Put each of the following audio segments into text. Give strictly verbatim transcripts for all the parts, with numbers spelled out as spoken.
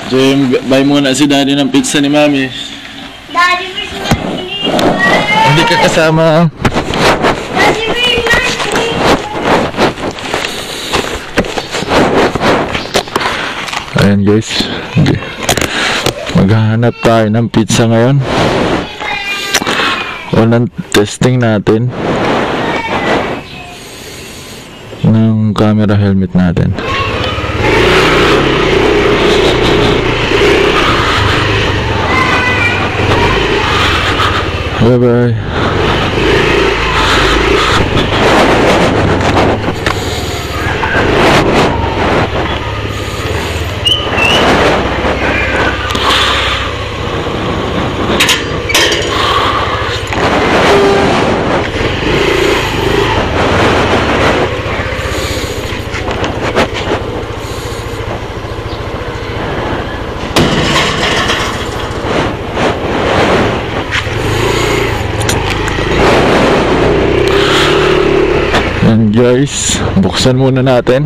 So yung buy muna si daddy ng pizza ni mami. Daddy, where's my pizza? Hindi ka kasama. Daddy, where's my pizza? Ayan guys, maghahanap tayo ng pizza ngayon. Unang testing natin ng camera helmet natin. Bye bye. And guys, buksan muna natin.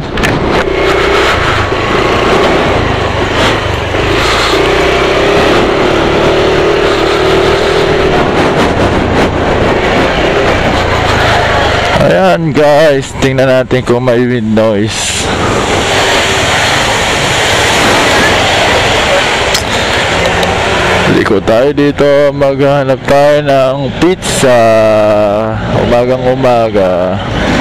Ayan guys, tingnan natin kung may wind noise. Liko tayo dito, maghanap tayo ng pizza. Umagang umaga.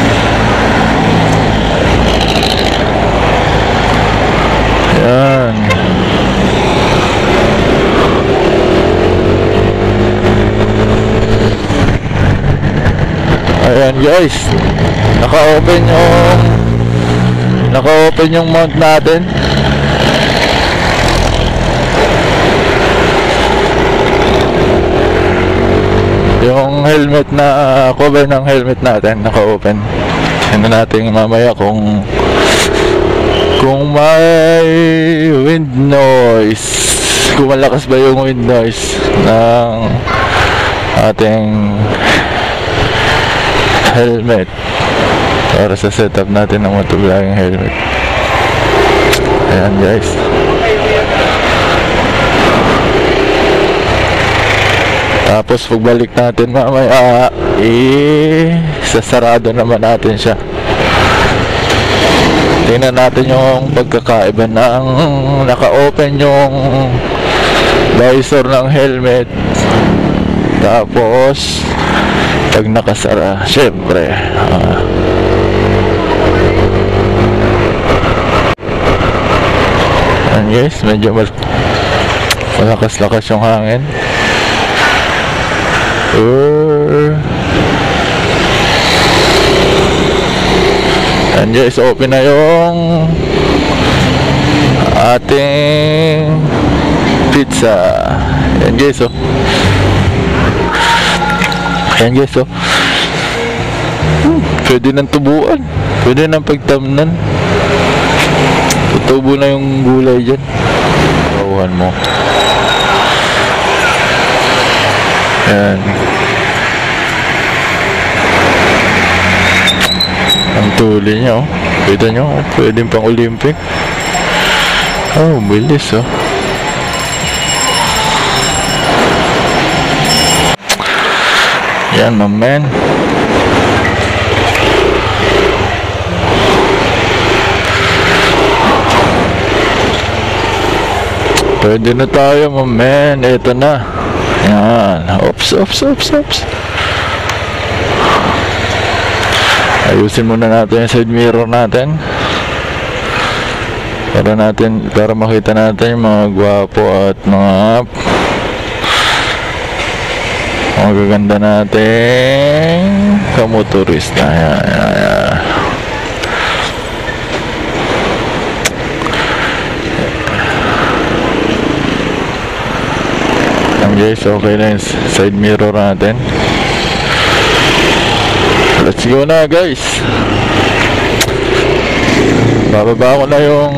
Ayan. Ayan guys, naka-open yung naka-open yung mount natin. Yung helmet na cover ng helmet natin naka-open. Ano natin mamaya kung kung may wind noise, kung malakas ba yung wind noise ng ating helmet para sa setup natin ng motovlogging helmet. Ayan guys, tapos pagbalik natin mamaya eh sasarado naman natin siya. Tingnan natin yung pagkakaiba ng naka-open yung visor ng helmet, tapos pag nakasara, syempre uh, and guys, medyo mal malakas-lakas yung hangin. uh, and guys, open na yung ating pizza. And guys, oh ayan guys, oh hmm, pwede nang tubuan, pwede nang pagtamnan, tutubo na yung gulay dyan. Bawahan mo. Ayan, ang tuli niya, oh. Kita nyo, oh, pwede pang Olympic. Oh, bilis, oh. Yan, my man. Pwede na tayo, my man. Ito na. Yan. Oops, oops, oops, oops. Ayusin muna natin yung side mirror natin. Para natin, para makita natin yung mga gwapo at mga magaganda natin kamotorista. Ayan, ayan, ayan. Ayan guys, okay na yung side mirror natin. Let's go na guys. Bababa ko na yung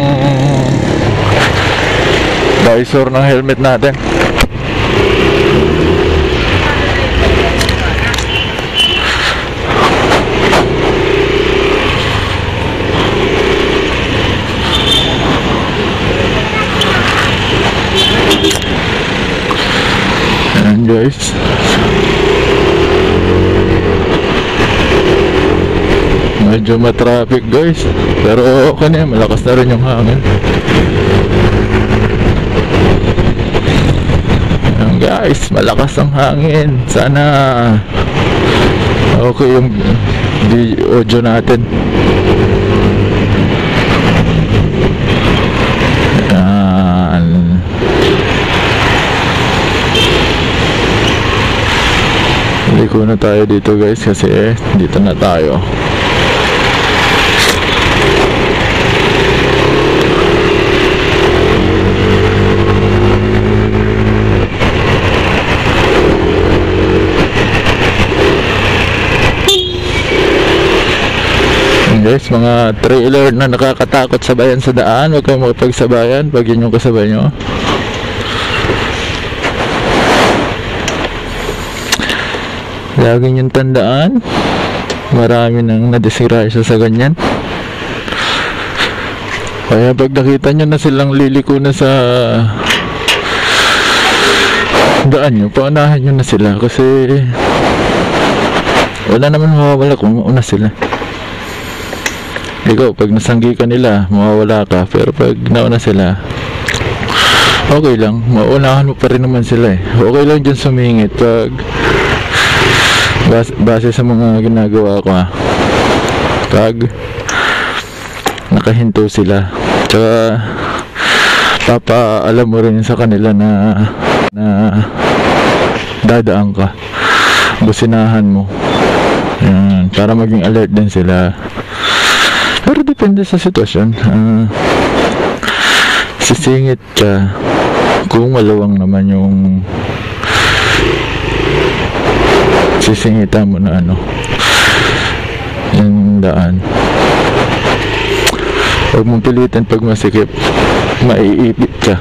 visor ng helmet natin. Ayan guys. Medyo matraffic guys, pero okay na yan, malakas na rin yung hangin. Ayan guys, malakas ang hangin. Sana okay yung di audio natin. Ayan. Liko na tayo dito guys, kasi dito na tayo. Guys, mga trailer na nakakatakot sabayan sa daan, huwag kayong makipagsabayan pag yun yung kasabay nyo. Lagi yung tandaan, marami nang nadisgrasya sa ganyan. Kaya pag nakita nyo na silang liliko na sa daan nyo, paunahan nyo na sila kasi wala naman mawawala kung mauna sila. Ikaw, pag nasanggi ka nila, mawawala ka. Pero pag nauna sila, okay lang. Maunahan mo pa rin naman sila eh. Okay lang dyan sumingit pag base, base sa mga ginagawa ko ha. Pag nakahinto sila, tsaka papaalam mo rin sa kanila na na dadaan ka, businahan mo. Yan, para maging alert din sila. Pero depende sa sitwasyon. uh, Sisingit ka kung malawang naman yung sisingitan mo na ano, yung daan. Huwag mong pilitin pag masikip, maiipit ka.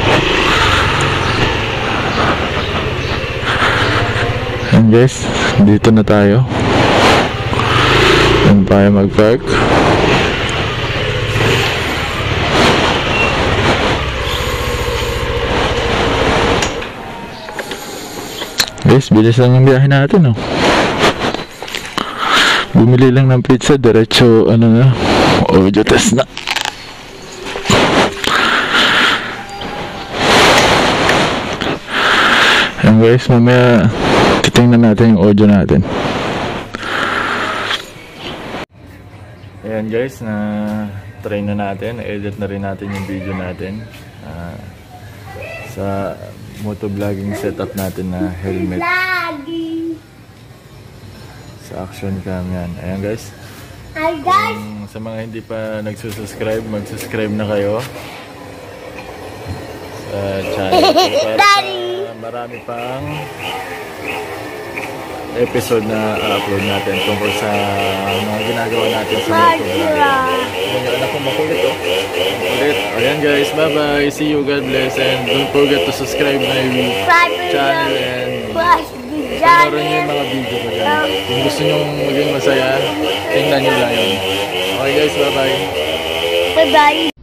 And guys, dito na tayo. Doon tayo mag-park. Guys, bilis lang yung biyahe natin, oh. Bumili lang ng pizza, diretso ano na, audio test na. Ayan guys, mamaya titingnan natin yung audio natin. Ayan guys, na try na natin, edit na rin natin yung video natin uh, sa motovlogging setup natin na helmet sa action cam. Yan, ayan guys. Hi guys. Kung sa mga hindi pa nagsusubscribe, mag-subscribe na kayo sa channel ko para sa marami pang episode na upload natin tungkol sa mga ginagawa natin sa motovlogging. Ayan yung anak ko makulit, oh. Makulit. Ayan guys, bye bye, see you, God bless, and don't forget to subscribe my channel and panoorin nyo yung mga video ko dyan. Kung gusto nyo maging masaya, tingnan nyo lang yun. Okay guys, bye bye. Bye bye.